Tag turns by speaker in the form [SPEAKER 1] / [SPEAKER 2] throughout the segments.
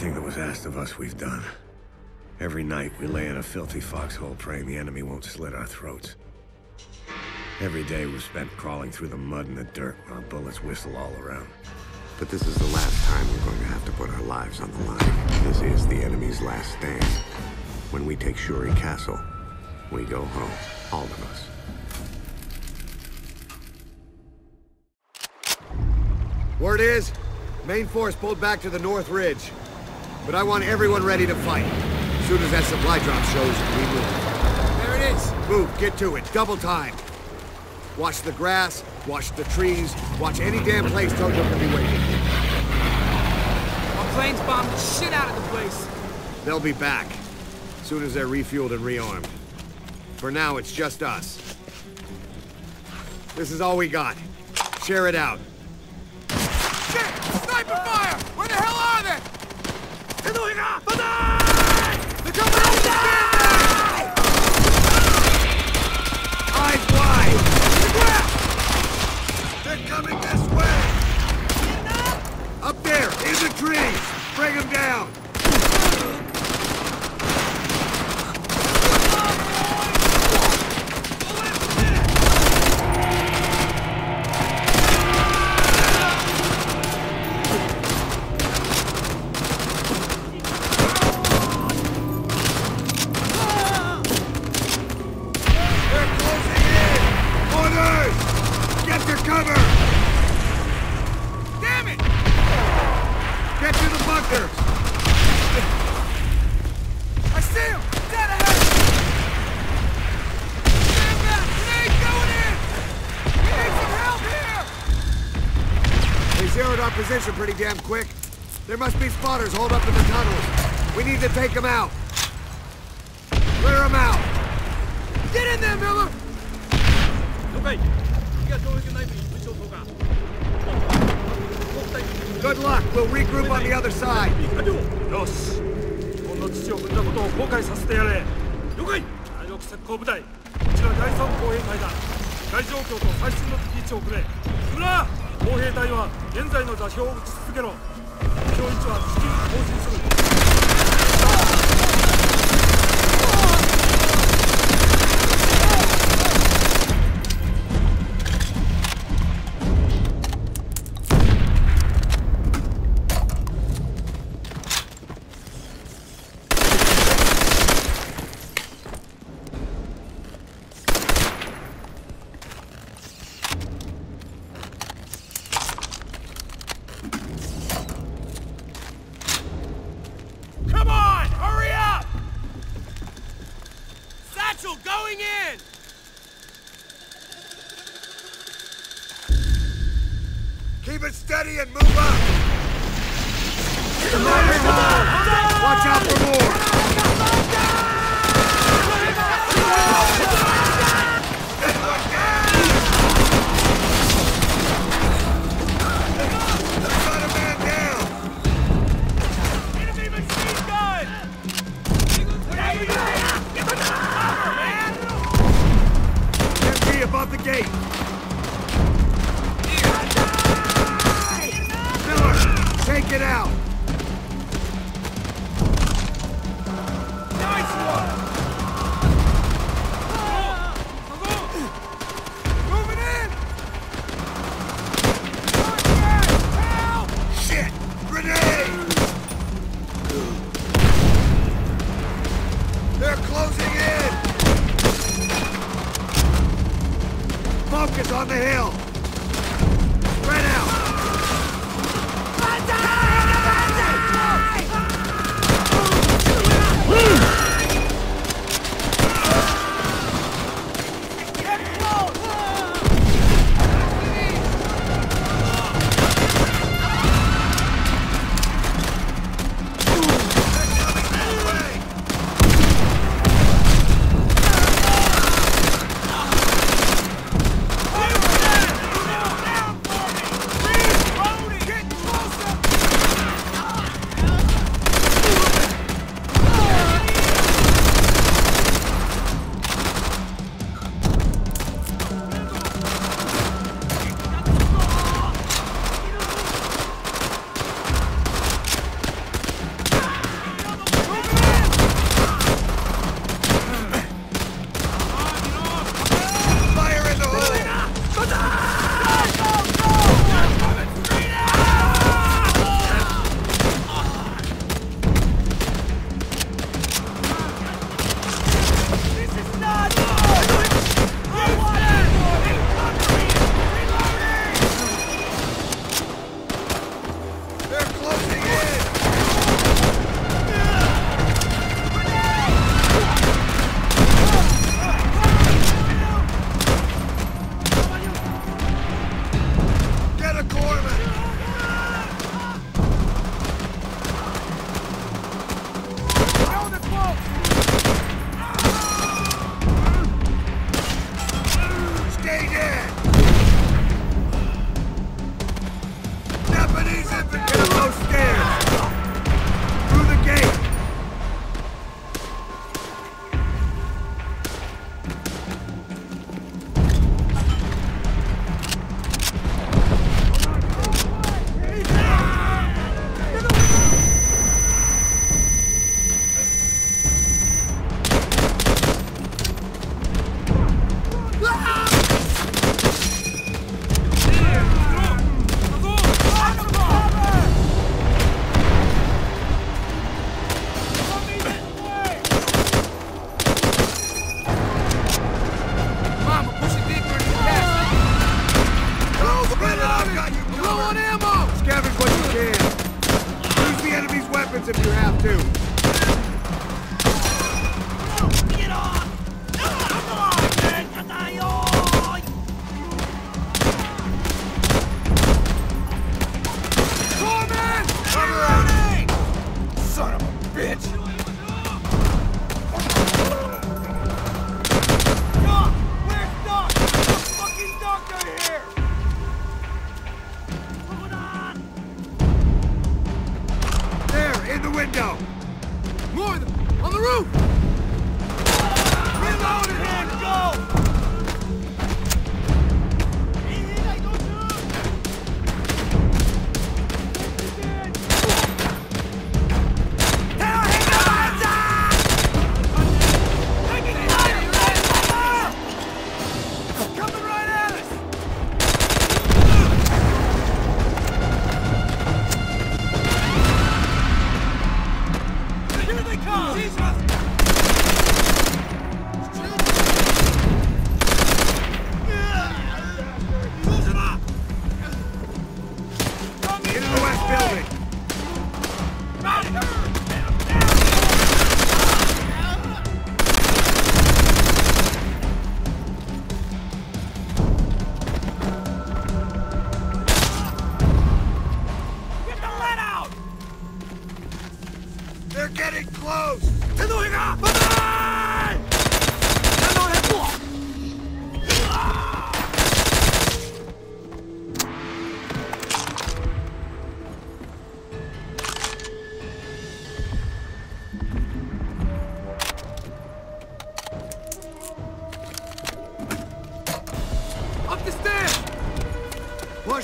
[SPEAKER 1] Everything that was asked of us, we've done. Every night, we lay in a filthy foxhole praying the enemy won't slit our throats. Every day was spent crawling through the mud and the dirt while bullets whistle all around.
[SPEAKER 2] But this is the last time we're going to have to put our lives on the line. This is the enemy's last stand. When we take Shuri Castle, we go home. All of us.
[SPEAKER 3] Word is, main force pulled back to the North Ridge. But I want everyone ready to fight. As soon as that supply drop shows, we move.
[SPEAKER 4] There it is.
[SPEAKER 3] Move, get to it, double time. Watch the grass, watch the trees, watch any damn place Tojo can be waiting.
[SPEAKER 4] Our planes bombed the shit out of the place.
[SPEAKER 3] They'll be back, as soon as they're refueled and rearmed. For now, it's just us. This is all we got. Share it out.
[SPEAKER 4] Shit! Sniper fire! Where the hell are they? They're coming out of the stand!
[SPEAKER 3] Eyes wide!
[SPEAKER 1] They're coming this way!
[SPEAKER 3] Up there, in the trees! Bring them down!
[SPEAKER 1] Cover!
[SPEAKER 4] Damn it!
[SPEAKER 3] Get to the bunkers!
[SPEAKER 4] I see him! Dead ahead! Stand back! Grenade going in! We need some help here!
[SPEAKER 3] They zeroed our position pretty damn quick. There must be spotters holed up in the tunnels. We need to take them out. Clear them out!
[SPEAKER 4] Get in there, Miller!
[SPEAKER 5] Okay.
[SPEAKER 3] Good luck. We'll regroup on the other side.
[SPEAKER 5] よし。日本の父を踏んだことを後悔させてやれ。了解。第6設行部隊。こちら第3後兵隊だ。被害状況と最新の敵位置をくれ。木村。後兵隊は現在の座標を打ち続けろ。目標位置は至急更新する。
[SPEAKER 4] Going in!
[SPEAKER 1] Keep it steady and move up!
[SPEAKER 3] Watch out for more!
[SPEAKER 1] Above the gate!
[SPEAKER 3] Miller, take it out!
[SPEAKER 4] Nice one! Moving in! Help!
[SPEAKER 1] Shit! Grenade! They're closing in!
[SPEAKER 3] Focus on the hill! Spread out!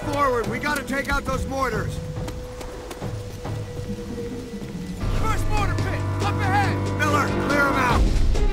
[SPEAKER 3] forward. We gotta take out those mortars.
[SPEAKER 4] First mortar pit! Up ahead!
[SPEAKER 3] Miller, clear them out.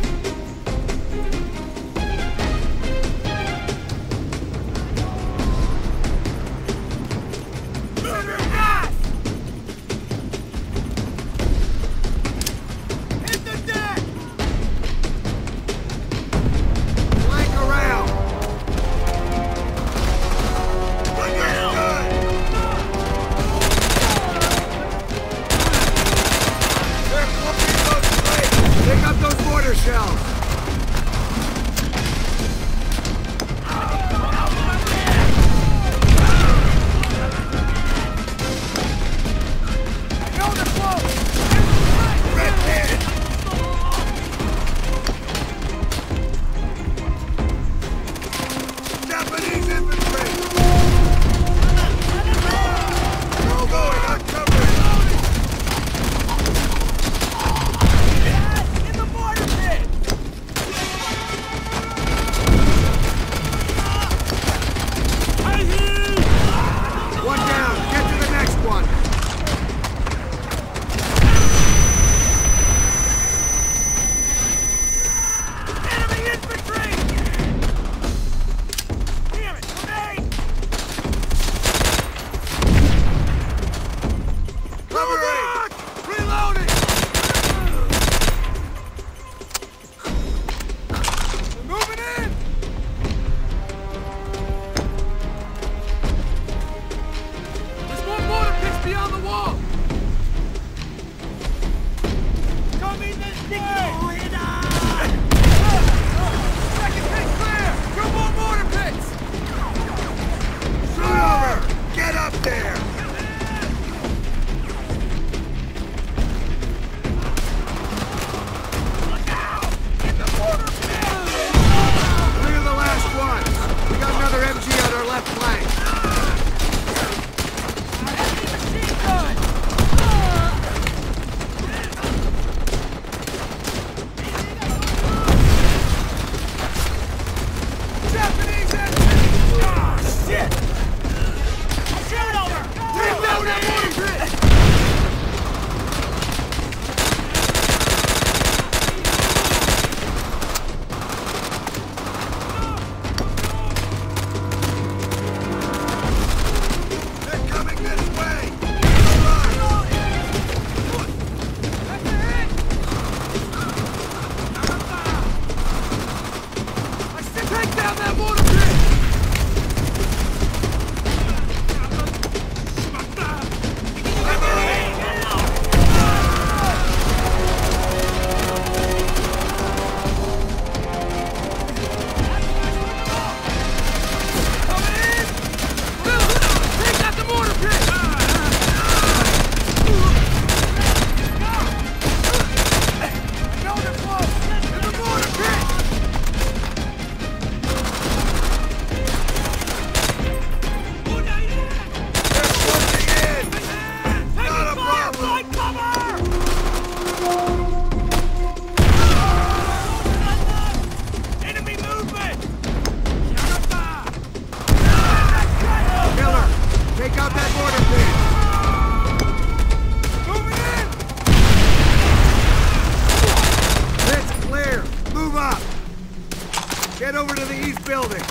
[SPEAKER 3] Get over to the east building.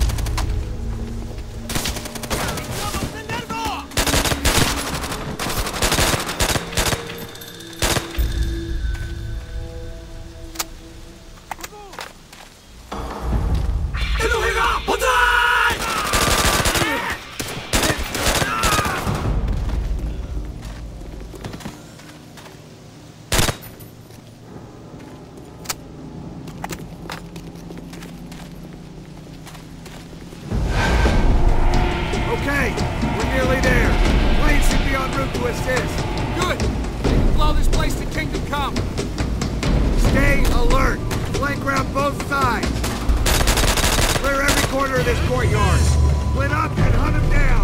[SPEAKER 3] Okay, we're nearly there. Planes should be en route to assist.
[SPEAKER 4] Good. They can blow this place to Kingdom Come.
[SPEAKER 3] Stay alert. Flank around both sides. Clear every corner of this courtyard. Split up and hunt them down.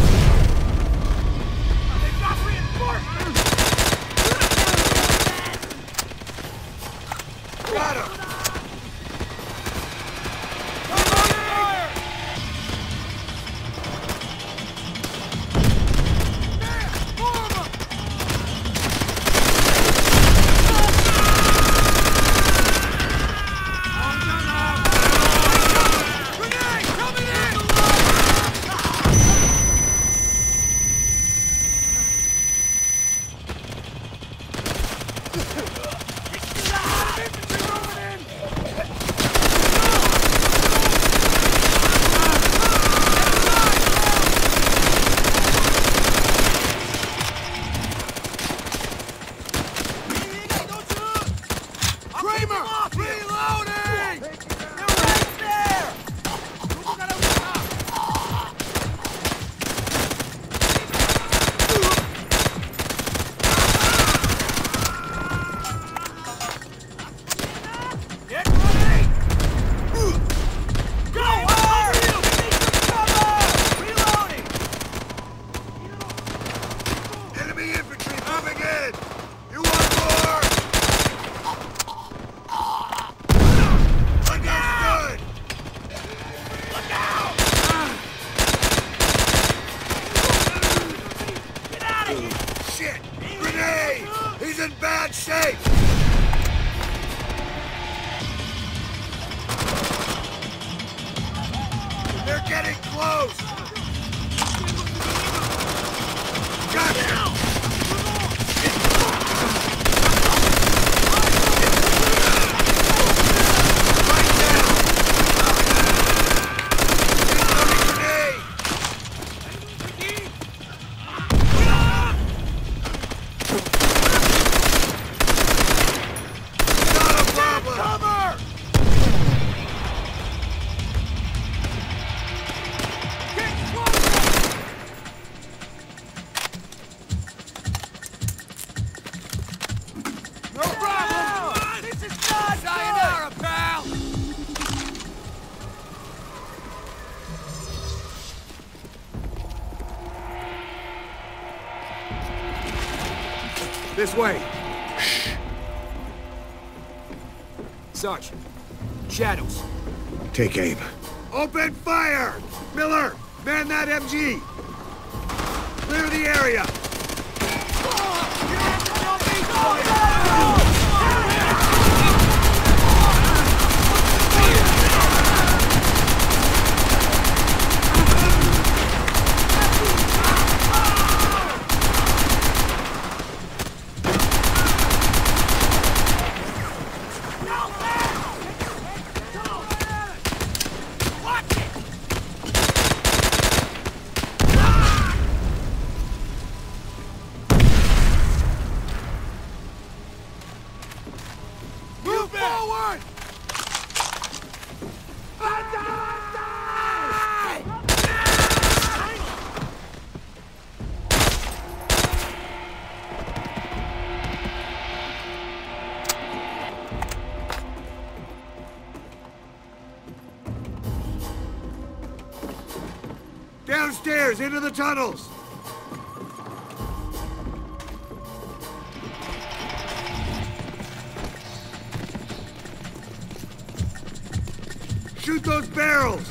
[SPEAKER 4] They've got reinforcements!
[SPEAKER 3] Got him.
[SPEAKER 4] Kramer! Reloading! They're right there! Get ready! Go! Over you! Cover! Reloading!
[SPEAKER 3] Enemy infantry moving in! You want more? Understood!
[SPEAKER 4] Look out! Get out of here!
[SPEAKER 3] Shit! Grenade! He's in bad shape! They're getting close! Gotcha! Right now! Incoming grenade! Not a problem!
[SPEAKER 4] Cover! Get closer! No problem! This is not Sayonara, pal!
[SPEAKER 3] This way!
[SPEAKER 4] Sarge, shadows.
[SPEAKER 3] Take aim. Open fire! Miller, man that MG! Clear the area!
[SPEAKER 4] Watch it! Move forward!
[SPEAKER 3] Downstairs, into the tunnels! Shoot those barrels!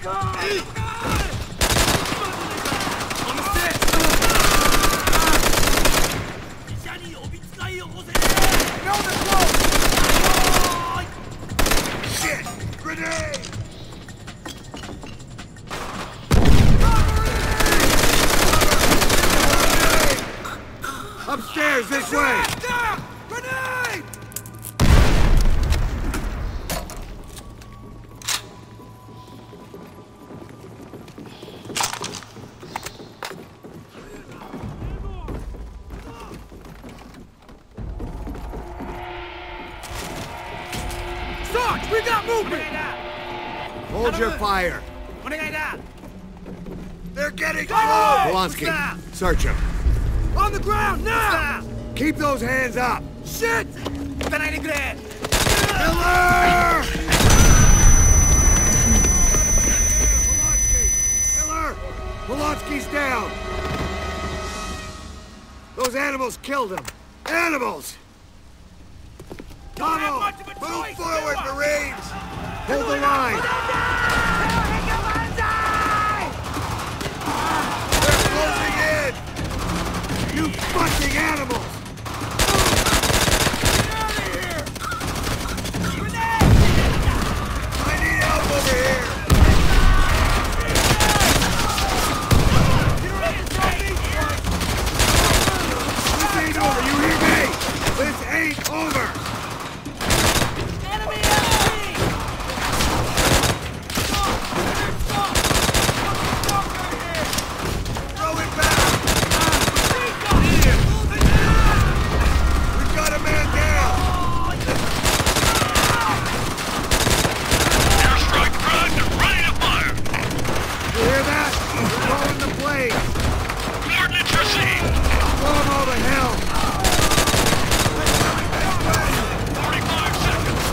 [SPEAKER 3] Shit! Grenade! Upstairs, this way!
[SPEAKER 4] Grenade! Sarge, we got movement!
[SPEAKER 3] Hold your fire.
[SPEAKER 4] They're getting
[SPEAKER 3] Polanski, search him.
[SPEAKER 4] On the ground, now!
[SPEAKER 3] Keep those hands up!
[SPEAKER 4] Shit!
[SPEAKER 3] Miller! Miller! Polanski's down! Those animals killed him! Animals! Come on! Move forward, Marines! Hold the line! They're closing in! You fucking animals! I need help over here! This ain't over, you hear me? This ain't over! Throw it back! We've got a man down!
[SPEAKER 6] Airstrike primed and ready to fire!
[SPEAKER 3] You hear that? We're blowing the flames!
[SPEAKER 6] Coordinates received!
[SPEAKER 3] Blow them all to hell!
[SPEAKER 6] 45 seconds!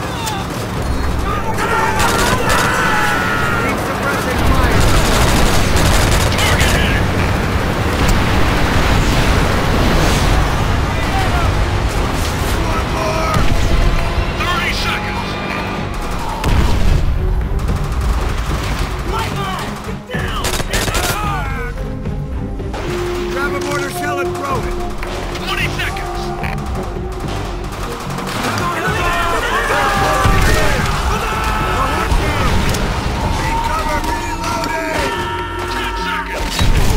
[SPEAKER 3] Keep suppressing fire!
[SPEAKER 6] Target hit!
[SPEAKER 3] One more!
[SPEAKER 6] 30 seconds!
[SPEAKER 3] Grab a mortar shell and throw it!
[SPEAKER 6] 20 seconds!
[SPEAKER 3] Be cover, reloading!
[SPEAKER 6] 10 seconds!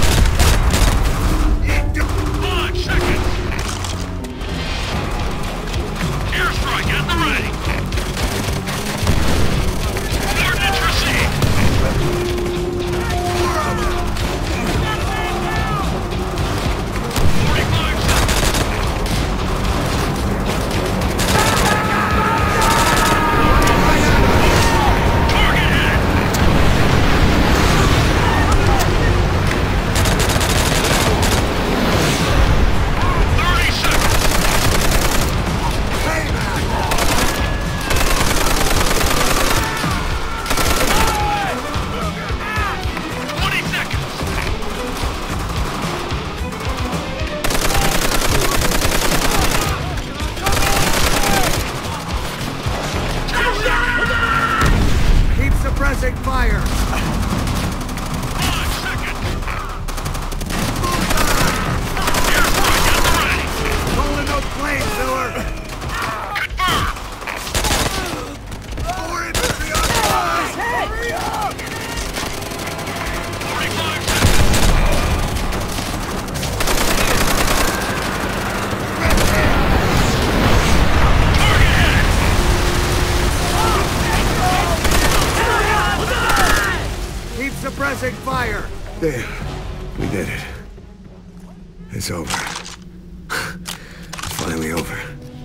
[SPEAKER 3] Eat the
[SPEAKER 6] 5 seconds! Airstrike at the ready! Coordinates received! 45 seconds! Target hit! 30 seconds!
[SPEAKER 3] payback!
[SPEAKER 6] 20 seconds!
[SPEAKER 3] Keep suppressing fire!
[SPEAKER 6] 5 seconds! Airstrike at the ready!
[SPEAKER 3] Rolling those flames, Miller!
[SPEAKER 6] Confirmed!
[SPEAKER 3] More infantry on fire! Hurry up!
[SPEAKER 6] 45 seconds! Target hit!
[SPEAKER 3] Keep suppressing fire! There. We did it. It's over. It's finally over.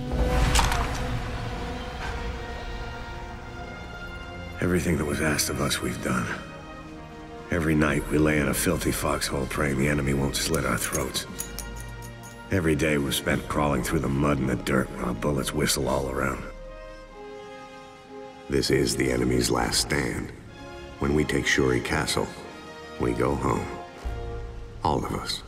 [SPEAKER 3] Everything that was asked of us, we've done. Every night, we lay in a filthy foxhole praying the enemy won't slit our throats. Every day was spent crawling through the mud and the dirt while bullets whistle all around.
[SPEAKER 2] This is the enemy's last stand. When we take Shuri Castle, we go home. All of us.